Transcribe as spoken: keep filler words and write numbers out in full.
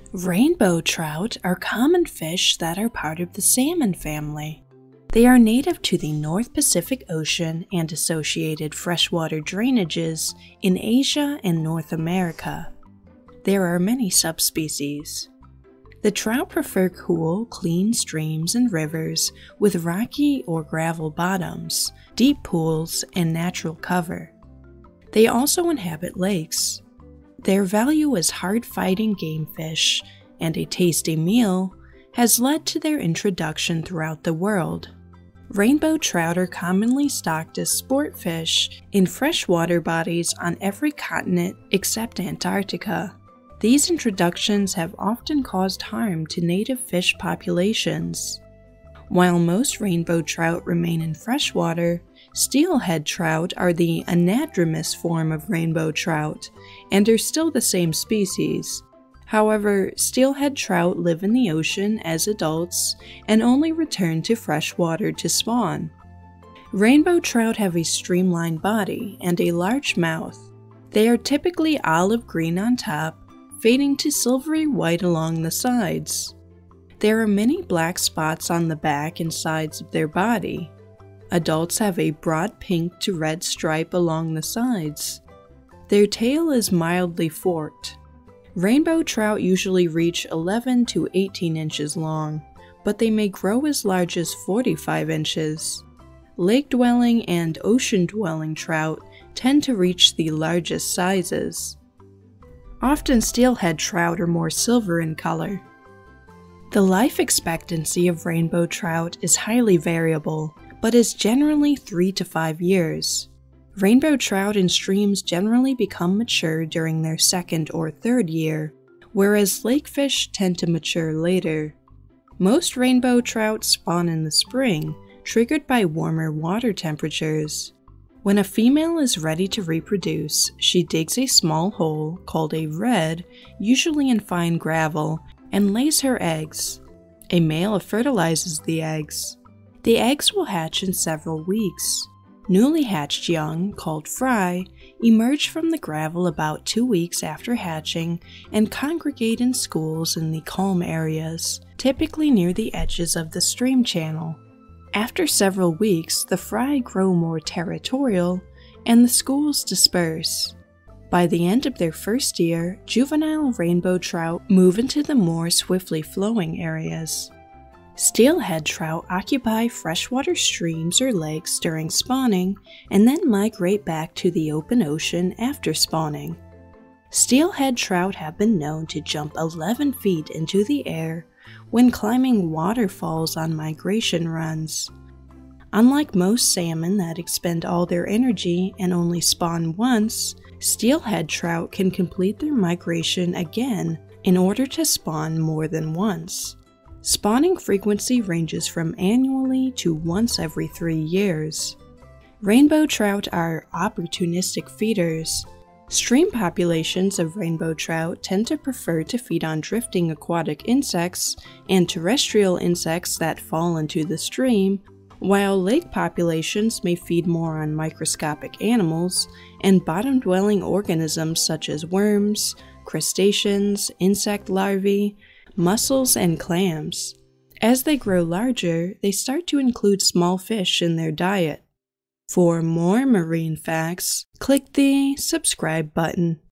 Rainbow trout are common fish that are part of the salmon family. They are native to the North Pacific Ocean and associated freshwater drainages in Asia and North America. There are many subspecies. The trout prefer cool, clean streams and rivers with rocky or gravel bottoms, deep pools, and natural cover. They also inhabit lakes. Their value as hard-fighting game fish and a tasty meal has led to their introduction throughout the world. Rainbow trout are commonly stocked as sport fish in freshwater bodies on every continent except Antarctica. These introductions have often caused harm to native fish populations. While most rainbow trout remain in freshwater, steelhead trout are the anadromous form of rainbow trout and are still the same species. However, steelhead trout live in the ocean as adults and only return to freshwater to spawn. Rainbow trout have a streamlined body and a large mouth. They are typically olive green on top, fading to silvery white along the sides. There are many black spots on the back and sides of their body. Adults have a broad pink to red stripe along the sides. Their tail is mildly forked. Rainbow trout usually reach eleven to eighteen inches long, but they may grow as large as forty-five inches. Lake-dwelling and ocean-dwelling trout tend to reach the largest sizes. Often steelhead trout are more silver in color. The life expectancy of rainbow trout is highly variable, but is generally three to five years. Rainbow trout in streams generally become mature during their second or third year, whereas lakefish tend to mature later. Most rainbow trout spawn in the spring, triggered by warmer water temperatures. When a female is ready to reproduce, she digs a small hole, called a redd, usually in fine gravel, and lays her eggs. A male fertilizes the eggs. The eggs will hatch in several weeks. Newly hatched young, called fry, emerge from the gravel about two weeks after hatching and congregate in schools in the calm areas, typically near the edges of the stream channel. After several weeks, the fry grow more territorial and the schools disperse. By the end of their first year, juvenile rainbow trout move into the more swiftly flowing areas. Steelhead trout occupy freshwater streams or lakes during spawning and then migrate back to the open ocean after spawning. Steelhead trout have been known to jump eleven feet into the air when climbing waterfalls on migration runs. Unlike most salmon that expend all their energy and only spawn once, steelhead trout can complete their migration again in order to spawn more than once. Spawning frequency ranges from annually to once every three years. Rainbow trout are opportunistic feeders. Stream populations of rainbow trout tend to prefer to feed on drifting aquatic insects and terrestrial insects that fall into the stream, while lake populations may feed more on microscopic animals and bottom-dwelling organisms such as worms, crustaceans, insect larvae, mussels, and clams. As they grow larger, they start to include small fish in their diet. For more marine facts, click the subscribe button.